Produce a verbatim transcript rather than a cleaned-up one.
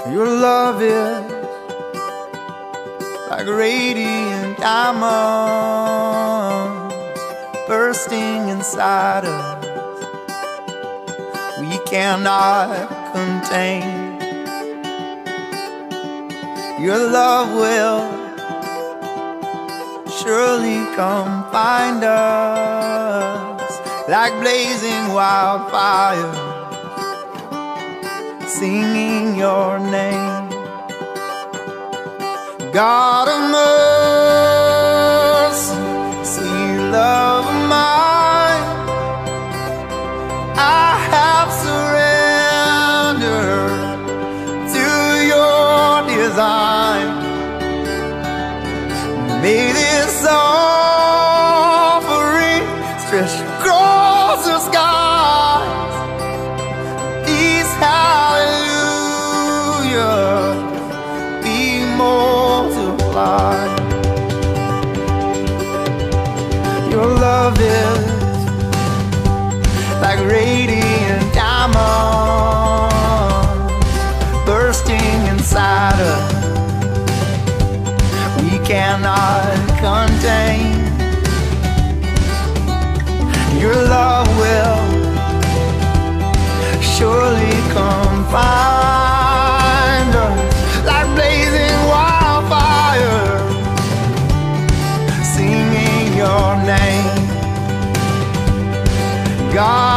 Your love is like radiant diamonds bursting inside us, we cannot contain. Your love will surely come find us like blazing wildfire, singing your name. God of mercy, sweet love of mine, I have surrendered to your design. May this offering stretch across the skies, these hallelujah be multiplied. Your love is like radiant diamonds bursting inside us, we cannot contain. Your love will surely come find us like blazing wildfire, singing your name. God